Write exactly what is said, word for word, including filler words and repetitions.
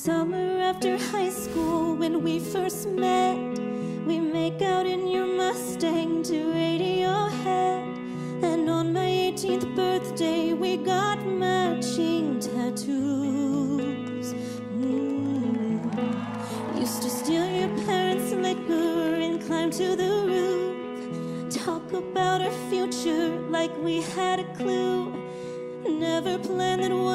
summer after high school when we first met, we make out in your Mustang to Radiohead. And on my eighteenth birthday we got matching tattoos. mm. Used to steal your parents' liquor and climb to the roof, talk about our future like we had a clue. Never planned that